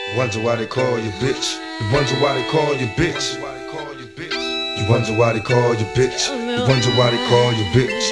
Wonder why they call you bitch. You wonder why they call you bitch. You wonder why they call you bitch. You wonder why they call you bitch.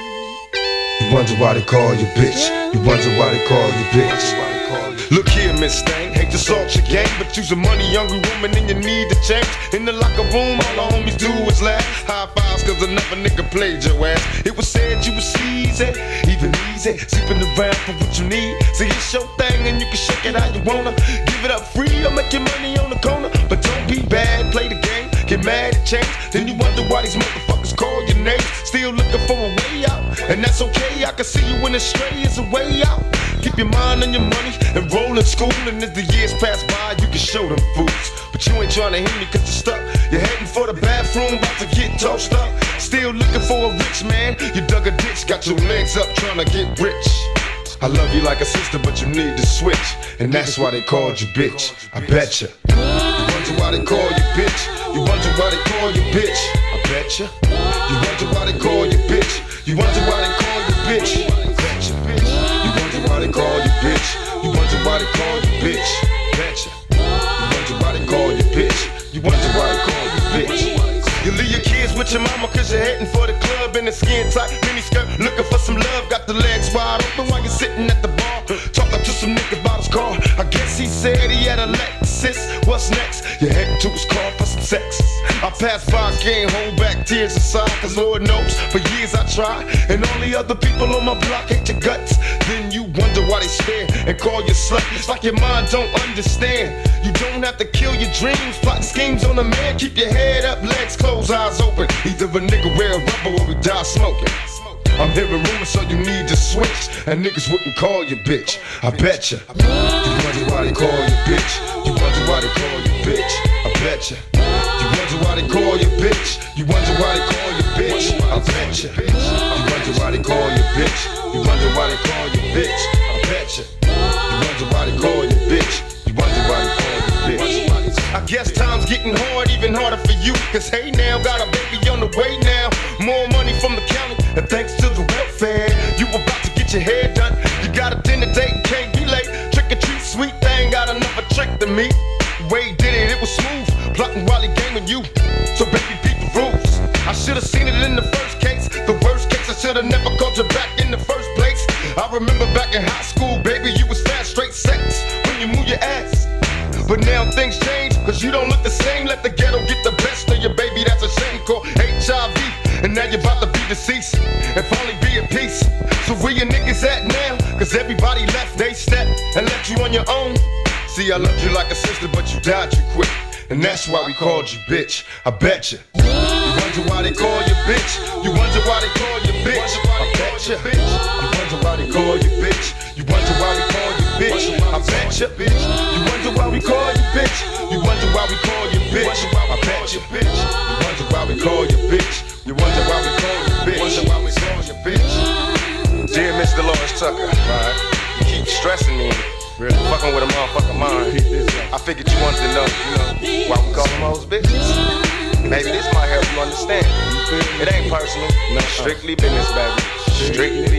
You wonder why they call you bitch. You wonder why they call you bitch. Look here, Miss Thang, hate to salt your game, but you's a money-hungry woman and you need to change. In the locker room, all the homies do is laugh. High fives cause another nigga played your ass. It was said you was easy, even easy, sleeping around for what you need. See, it's your thing and you can shake it how you wanna. Give it up free or make your money on the corner. But don't be bad, play the game, get mad at change. Then you wonder why these motherfuckers call your name. Still looking for a way out, and that's okay. I can see you when it's straight is a way out. Keep your mind on your money and roll in school, and as the years pass by, you can show them fools. But you ain't trying to hit me cause you're stuck. You're heading for the bathroom, about to get tossed up. Still looking for a rich man. You dug a ditch, got your legs up trying to get rich. I love you like a sister, but you need to switch, and that's why they called you bitch. I betcha. You wonder why they call you bitch. You wonder why they call you bitch. I betcha. You wonder why they call you bitch. You wonder why they call you bitch. I betcha, bitch. You wonder why they call you bitch. You wonder why they call you bitch. Betcha. You wonder why they call you bitch. You wonder why they call you bitch. You leave your kids with your mama cause you're heading for the club in a skin tight miniskirt, looking for some love, got the legs wide open while you're sitting at the bar, talking to some nigga about his car. I guess he said he had a Lexus. What's next? You're heading to his car for some sex. I passed by, can't hold back tears inside, cause Lord knows, for years I tried, and all the other people on my block hate your guts. Then you wonder why they stare and call you slut. It's like your mind don't understand. You don't have to kill your dreams, plotting schemes on a man. Keep your head up, legs closed, eyes open. Either a nigga wear a rubber or we die smoking. I'm hearing rumors, so you need to switch, and niggas wouldn't call you bitch. I betcha. You wonder why they call you bitch. You wonder why they call you bitch. I betcha. You wonder why they call you bitch. You wonder why they call you bitch. I betcha. You wonder why they call you bitch. You wonder why they call you bitch. I betcha. You wonder why they call you bitch. You wonder why they call you bitch. I guess time's getting hard, even harder for you, cause hey now, got a baby on the way now. More money from the county, and thanks to the welfare, you about to get your hair done. You got a dinner date, can't be late. Trick or treat, sweet thing, got another trick to me. Way did it, it was smooth, plotting while he gaming you. So baby, beat the rules. I should've seen it in the first case. The worst case, I should've never called you back in the first place. I remember back in high school, baby, you was fast, straight sex when you move your ass. But now things change, cause you don't look the same. Let the ghetto get the best of your baby, that's a shame called HIV. And now you're about to be deceased, and finally be at peace. So where your niggas at now? Cause everybody left they step and left you on your own. See, I loved you like a sister, but you died too quick, and that's why we called you bitch. I betcha. You wonder why they call you bitch. You wonder why they call you bitch. I betcha. You wonder why they call you bitch. You wonder why we call you bitch. I betcha. You wonder why we call you bitch. You wonder why we call you bitch. I betcha. You wonder why we call you bitch. You wonder why we call you bitch. Wonder why we call you bitch. Dear Mr. Lawrence Tucker, right? You keep stressing me. Really fucking with a motherfucking mind. I figured you wanted to know, why we call them hoes bitches. Maybe this might help you understand. It ain't personal, strictly business, baby. Strictly